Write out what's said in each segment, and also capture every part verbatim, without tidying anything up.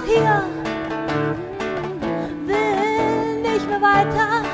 dennoch hier, will nicht mehr weiter.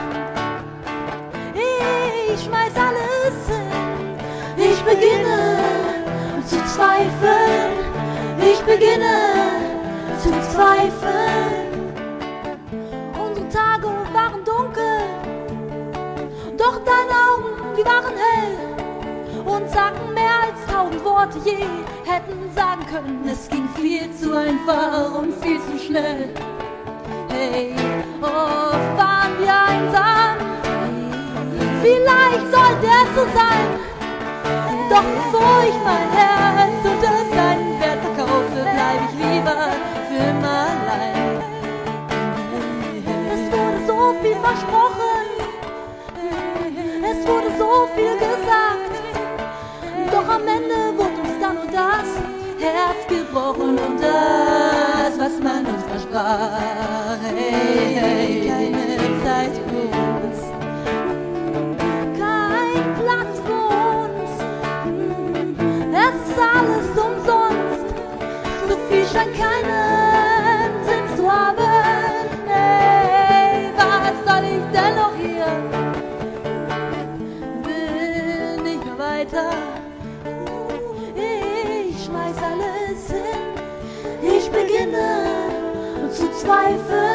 Ich schmeiß alles hin, ich beginne zu zweifeln, ich beginne zu zweifeln. Unsere Tage waren dunkel, doch deine Augen, die waren hell und sagten mehr als tausend Worte je hätten sagen können. Es ging viel zu einfach und viel zu schnell. Hey, oft waren wir einsam, vielleicht sollte es so sein. Doch bevor ich mein Herz unter seinen Wert verkaufe, bleib ich lieber für immer allein. Es wurde so viel versprochen, es wurde so viel gesagt, doch am Ende wurde uns dann nur das Herz gebrochen und das, was man uns versprach. Hey, hey, keine Zeit für uns, kein Platz für uns, es ist alles umsonst, so viel scheint keinen Sinn zu haben. Hey, was soll ich denn noch hier? Will nicht mehr weiter. Ich schmeiß alles hin, ich beginne zu zweifeln.